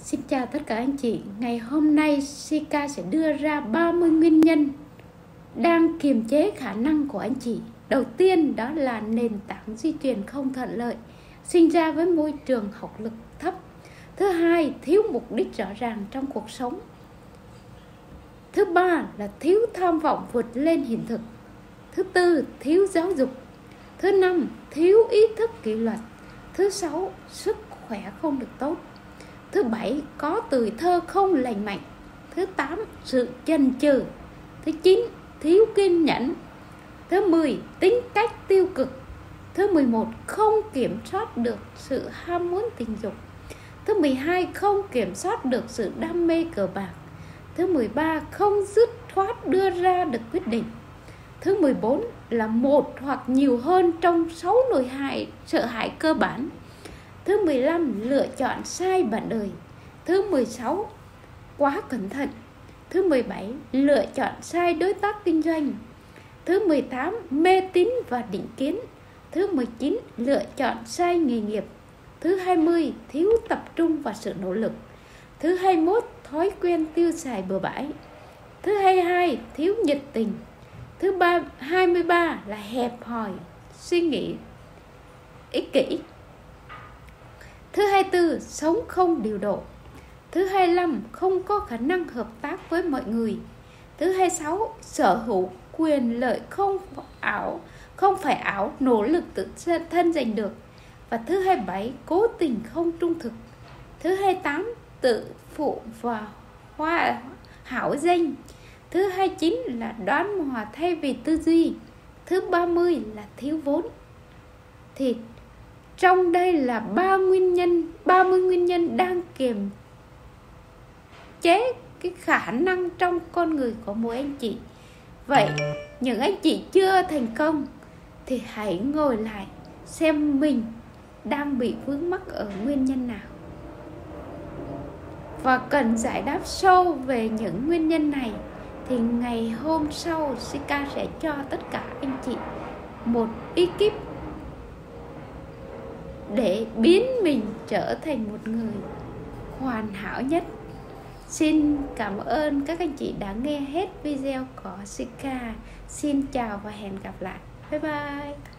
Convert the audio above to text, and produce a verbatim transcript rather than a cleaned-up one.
Xin chào tất cả anh chị. Ngày hôm nay Sika sẽ đưa ra ba mươi nguyên nhân đang kiềm chế khả năng của anh chị. Đầu tiên đó là nền tảng di truyền không thuận lợi, sinh ra với môi trường học lực thấp. Thứ hai, thiếu mục đích rõ ràng trong cuộc sống. Thứ ba là thiếu tham vọng vượt lên hiện thực. Thứ tư, thiếu giáo dục. Thứ năm, thiếu ý thức kỷ luật. Thứ sáu, sức khỏe không được tốt. Thứ bảy, có tuổi thơ không lành mạnh. Thứ tám, sự chần chừ. Thứ chín, thiếu kiên nhẫn. Thứ mười, tính cách tiêu cực. Thứ mười một, không kiểm soát được sự ham muốn tình dục. Thứ mười hai, không kiểm soát được sự đam mê cờ bạc. Thứ mười ba, không dứt khoát đưa ra được quyết định. Thứ mười bốn là một hoặc nhiều hơn trong sáu nỗi hại sợ hãi cơ bản. Thứ mười lăm, lựa chọn sai bạn đời. Thứ mười sáu, quá cẩn thận. Thứ mười bảy, lựa chọn sai đối tác kinh doanh. Thứ mười tám, mê tín và định kiến. Thứ mười chín, lựa chọn sai nghề nghiệp. Thứ hai mươi, thiếu tập trung và sự nỗ lực. Thứ hai mươi mốt, thói quen tiêu xài bừa bãi. Thứ hai mươi hai, thiếu nhiệt tình. Thứ hai mươi ba là hẹp hòi, suy nghĩ ích kỷ. Thứ hai mươi tư, sống không điều độ. Thứ hai mươi lăm, không có khả năng hợp tác với mọi người. Thứ hai mươi sáu, sở hữu quyền lợi không ảo, không phải ảo, nỗ lực tự thân giành được. Và thứ hai mươi bảy, cố tình không trung thực. Thứ hai mươi tám, tự phụ và hoa hảo danh. Thứ hai mươi chín là đoán mò thay vì tư duy. Thứ ba mươi là thiếu vốn. Thì trong đây là ba nguyên nhân, ba mươi nguyên nhân đang kiềm chế cái khả năng trong con người của mỗi anh chị. Vậy những anh chị chưa thành công thì hãy ngồi lại xem mình đang bị vướng mắc ở nguyên nhân nào, và cần giải đáp sâu về những nguyên nhân này thì ngày hôm sau Sika sẽ cho tất cả anh chị một ekip để biến mình trở thành một người hoàn hảo nhất. Xin cảm ơn các anh chị đã nghe hết video của Sika. Xin chào và hẹn gặp lại. Bye bye.